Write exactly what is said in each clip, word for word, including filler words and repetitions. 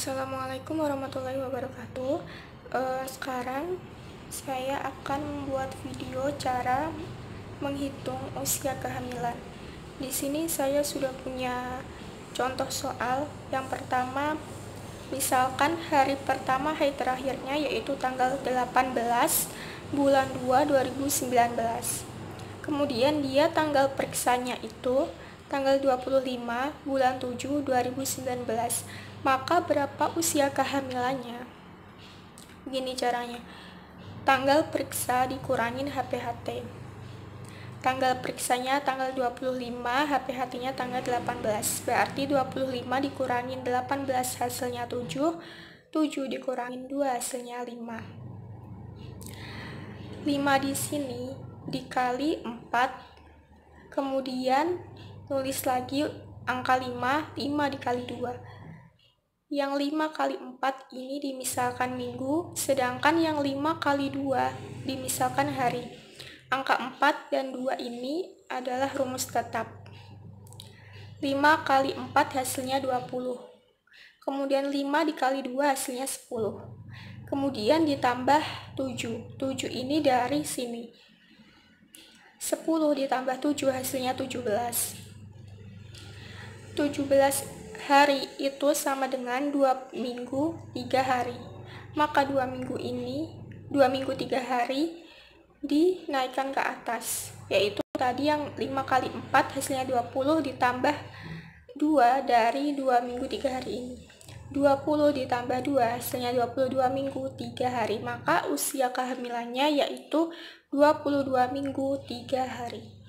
Assalamualaikum warahmatullahi wabarakatuh. Uh, sekarang saya akan membuat video cara menghitung usia kehamilan. Di sini saya sudah punya contoh soal. Yang pertama, misalkan hari pertama hari terakhirnya yaitu tanggal delapan belas bulan dua dua ribu sembilan belas. Kemudian dia tanggal periksanya itu tanggal dua puluh lima bulan tujuh dua ribu sembilan belas. Maka berapa usia kehamilannya? Begini caranya. Tanggal periksa dikurangin H P H T. Tanggal periksanya tanggal dua puluh lima, H P H T-nya tanggal delapan belas. Berarti dua puluh lima dikurangin delapan belas hasilnya tujuh, tujuh dikurangin dua hasilnya lima. lima di sini dikali empat. Kemudian tulis lagi angka lima, lima dikali dua. Yang lima kali empat ini dimisalkan minggu, sedangkan yang lima kali dua dimisalkan hari. Angka empat dan dua ini adalah rumus tetap. lima kali empat hasilnya dua puluh. Kemudian lima dikali dua hasilnya sepuluh. Kemudian ditambah tujuh. tujuh ini dari sini. sepuluh ditambah tujuh hasilnya tujuh belas. tujuh belas hari itu sama dengan dua minggu tiga hari. Maka dua minggu ini, dua minggu tiga hari dinaikkan ke atas, yaitu tadi yang lima kali empat hasilnya dua puluh ditambah dua dari dua minggu tiga hari ini. dua puluh ditambah dua hasilnya dua puluh dua minggu tiga hari. Maka usia kehamilannya yaitu dua puluh dua minggu tiga hari.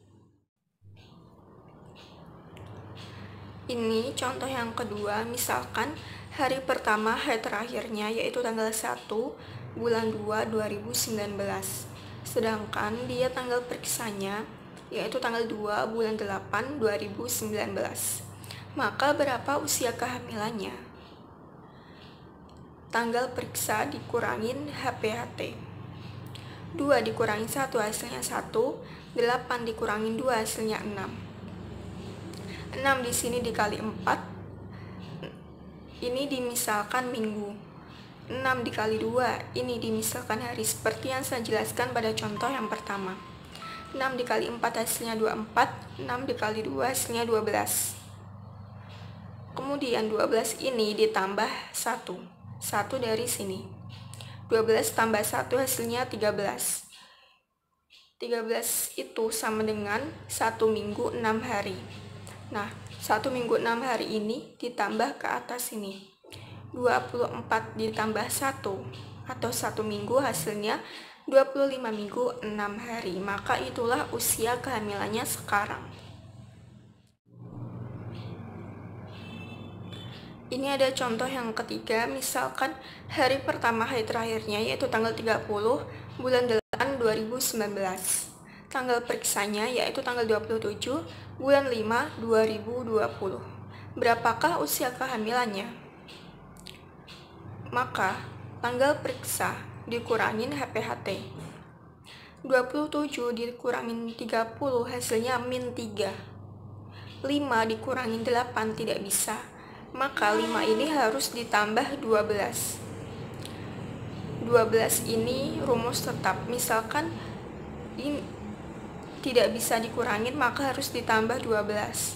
Ini contoh yang kedua, misalkan hari pertama hari terakhirnya yaitu tanggal satu bulan dua dua ribu sembilan belas. Sedangkan dia tanggal periksanya yaitu tanggal dua bulan delapan dua ribu sembilan belas. Maka berapa usia kehamilannya? Tanggal periksa dikurangin H P H T. dua dikurangin satu hasilnya satu, delapan dikurangin dua hasilnya enam. enam di sini dikali empat, ini dimisalkan minggu. enam dikali dua, ini dimisalkan hari, seperti yang saya jelaskan pada contoh yang pertama. enam dikali empat hasilnya dua puluh empat, enam dikali dua hasilnya dua belas. Kemudian dua belas ini ditambah satu, satu dari sini. dua belas tambah satu hasilnya tiga belas. tiga belas itu sama dengan satu minggu enam hari. Nah, satu minggu enam hari ini ditambah ke atas ini. dua puluh empat ditambah satu atau satu minggu hasilnya dua puluh lima minggu enam hari. Maka itulah usia kehamilannya sekarang. Ini ada contoh yang ketiga, misalkan hari pertama hari terakhirnya yaitu tanggal tiga puluh bulan delapan dua ribu sembilan belas. Tanggal periksanya yaitu tanggal dua puluh tujuh bulan lima dua ribu dua puluh. Berapakah usia kehamilannya? Maka tanggal periksa dikurangin H P H T. dua puluh tujuh dikurangin tiga puluh hasilnya min tiga. lima dikurangin delapan tidak bisa. Maka lima ini harus ditambah dua belas. dua belas ini rumus tetap. Misalkan ini tidak bisa dikurangin, maka harus ditambah dua belas.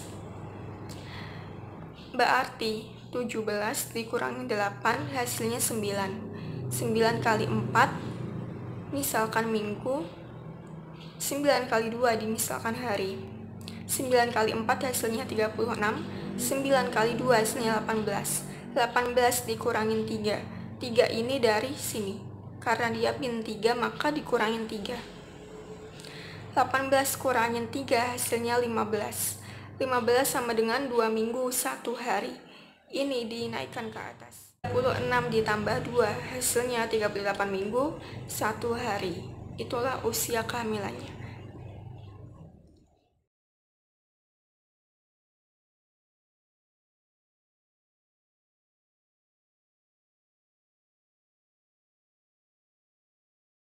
Berarti tujuh belas dikurangin delapan hasilnya sembilan. sembilan kali empat misalkan minggu. sembilan kali dua dimisalkan hari. sembilan kali empat hasilnya tiga puluh enam. sembilan kali dua hasilnya delapan belas. delapan belas dikurangin tiga. tiga ini dari sini. Karena dia min tiga maka dikurangin tiga. delapan belas kurangin tiga hasilnya lima belas. lima belas sama dengan dua minggu satu hari. Ini dinaikkan ke atas. tiga puluh enam ditambah dua hasilnya tiga puluh delapan minggu satu hari. Itulah usia kehamilannya.